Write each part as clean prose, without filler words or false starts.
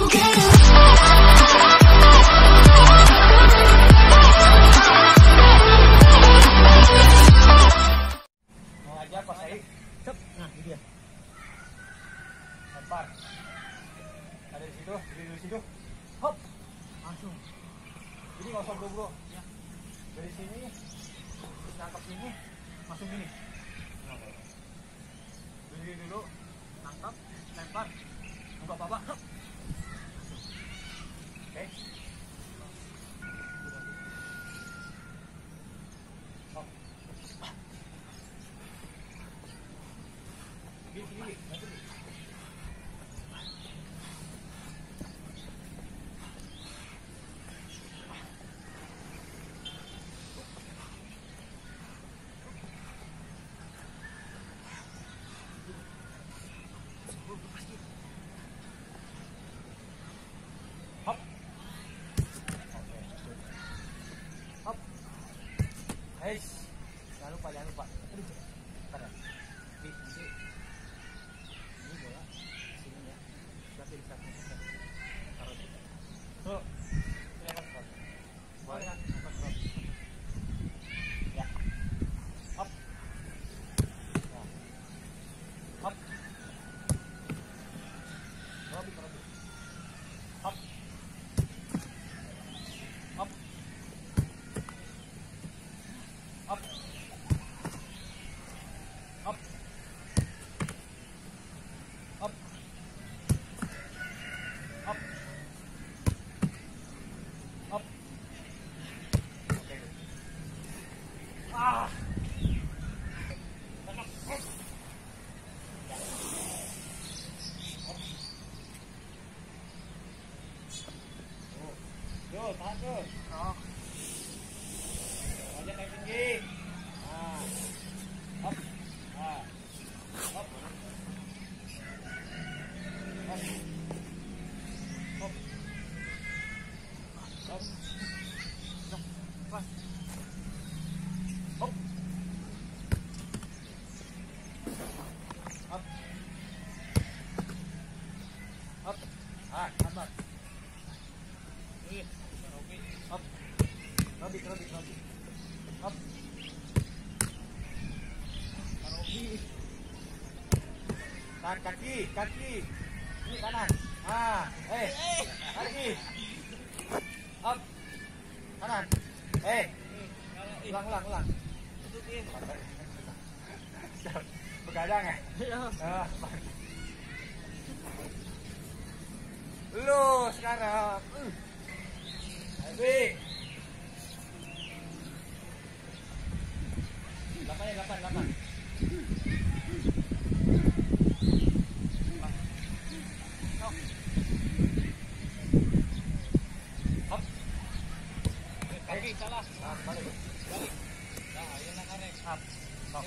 Nah, ini dia. Lempar. Ada di situ, berdiri di situ. Hop. Langsung. Jadi nggak usah buru-buru. Ya. Dari sini, tangkap sini, masuk gini. Berdiri dulu, tangkap, lempar. Buka bawah. Hop. Oke. Hop. Gini, nanti. Hop. Hop. Hey. Jangan lupa. Aduh. Bentar ya. Ini bola sini ya. Berarti di satu. Taruh. Tuh. Ini akan stop. Boleh kan? Akan stop. Ya. Hop. Nah. Hop. Robi. Hop. Hop. Hop. Hop. Hop. Hop. Hop. Oke. Ah. Tuh, tahan tuh. Oh. Wajah naik tinggi. Nah. Hop. Nah. Hop. Hop. Hop. Hop. Pas. Hop. Hop. Hop. Ah, sabar. Ini. Hop. Robi. Hop. Robi. Tahan kaki. Ini kanan. Ah, kaki. Hop. Kanan. Ulang. Begadang ya? Iya. Lu sekarang. Habis. 8. Hop. Kaki salah. Balik. Nah, ayeuna karek. Hop. Hop.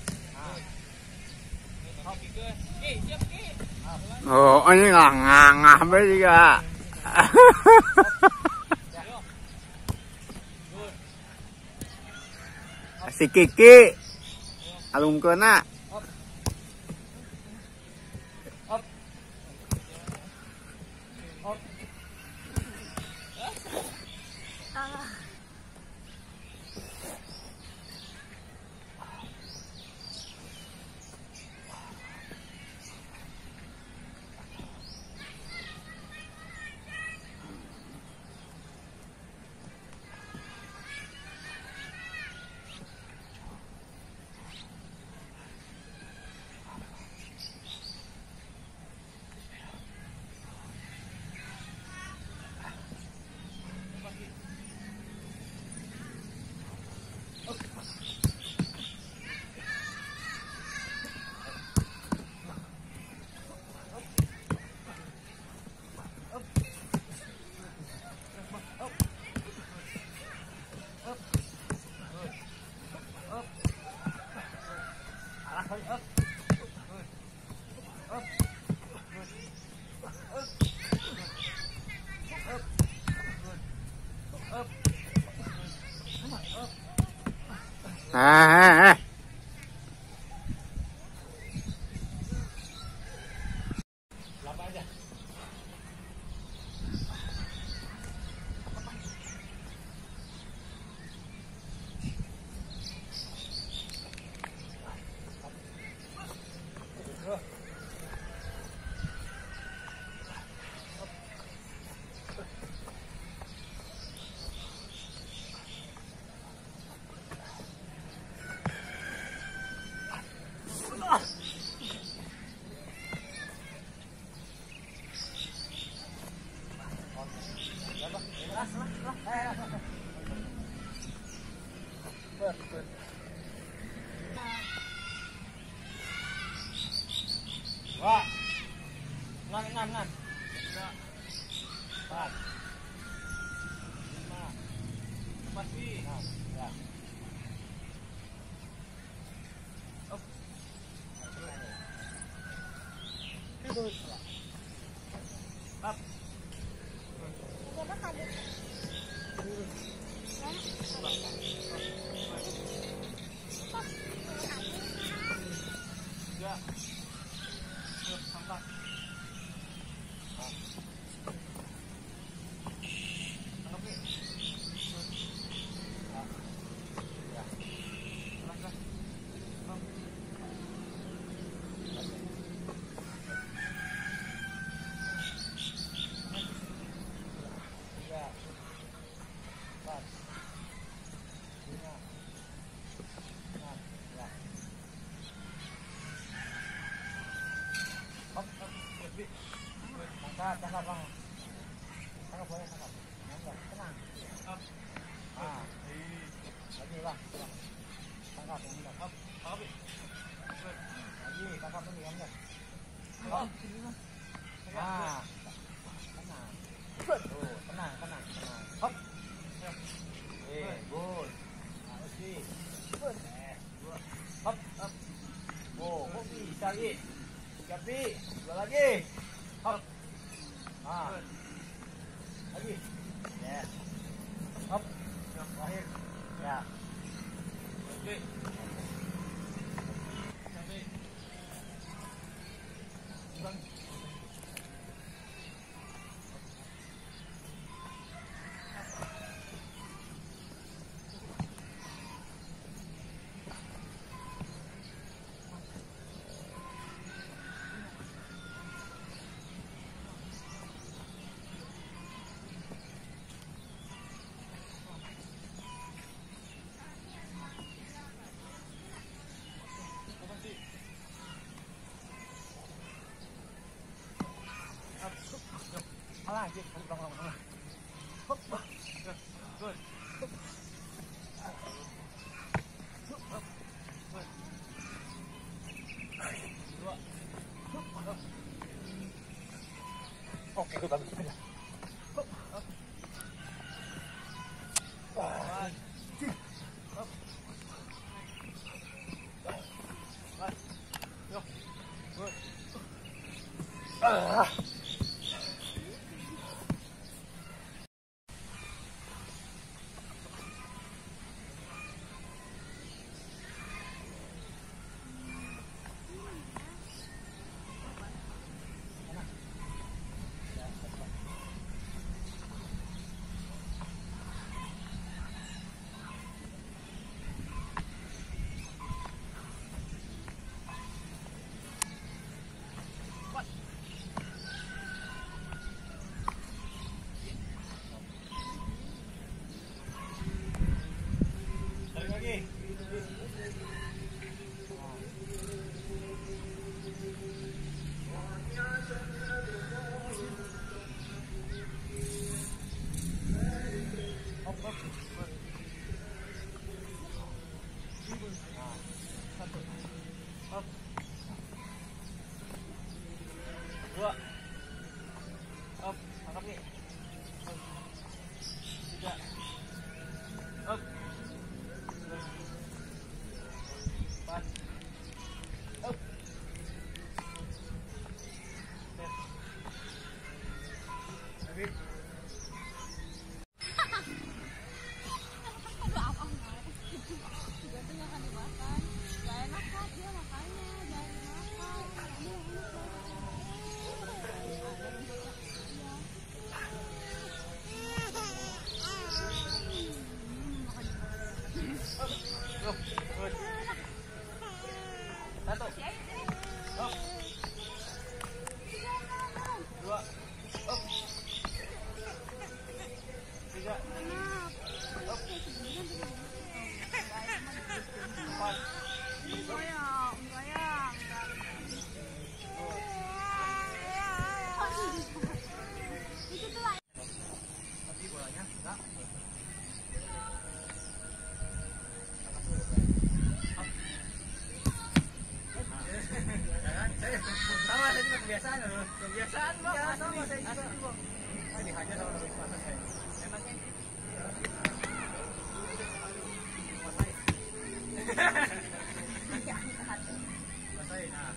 Hop. Siap, Ki. Oh, ini ngah juga. Si Kiki alungkeuna. Hop. Hop. Hop. Ulangin 6 kan. 4 5 pasti. Ya. Up. Up. Ya. Angkat. Angkat ni. Ya. Angkat. Ya. 4 5 6 ya. Hop, lebih. Angkat bang. Angkat boleh, angkat. Angkat, tenang. Ah, lagi bang. Angkat, angkat. Hop, lagi, angkat lagi, angkat. Hop, nah, tenang. Tuh, tenang. Hop. Good. Lagi. Hop, hop. Oh, bisa lagi. Tapi, dua lagi. Hop. Ah. Lagi. Ya. Hop. Terakhir. Ya. Oke. Sampai. Bang. Lagi, bang. Hop. Good. Oke, itu bagus. Dua. Up, angkat nih. Tiga. Up. Empat. Up. Set. Habis. Satu. Up. Dua. Up. sama saya juga. Ah, dihajar sama Nabi Muhammad saya. Emangnya rasain, nah.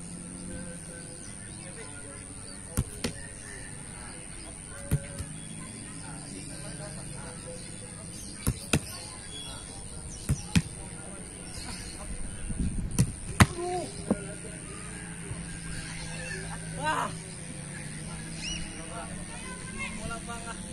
Wah. Bola bang ah.